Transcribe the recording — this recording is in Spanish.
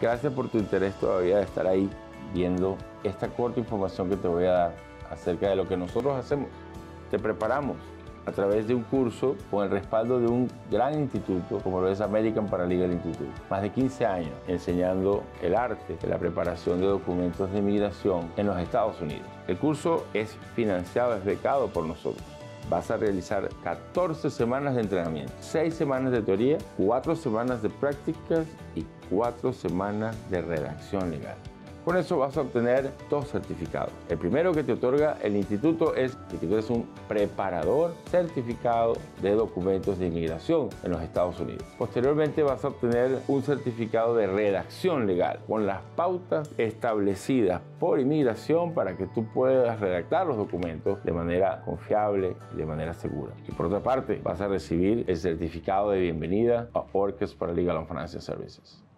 Gracias por tu interés todavía de estar ahí viendo esta corta información que te voy a dar acerca de lo que nosotros hacemos. Te preparamos a través de un curso con el respaldo de un gran instituto como lo es American Paralegal Institute. Más de 15 años enseñando el arte de la preparación de documentos de inmigración en los Estados Unidos. El curso es financiado, es becado por nosotros. Vas a realizar 14 semanas de entrenamiento, 6 semanas de teoría, 4 semanas de prácticas y 4 semanas de redacción legal. Con eso vas a obtener 2 certificados. El primero que te otorga el instituto es que tú eres un preparador certificado de documentos de inmigración en los Estados Unidos. Posteriormente vas a obtener un certificado de redacción legal con las pautas establecidas por inmigración para que tú puedas redactar los documentos de manera confiable y de manera segura. Y por otra parte, vas a recibir el certificado de bienvenida a Orcas Paralegal and Financial Services.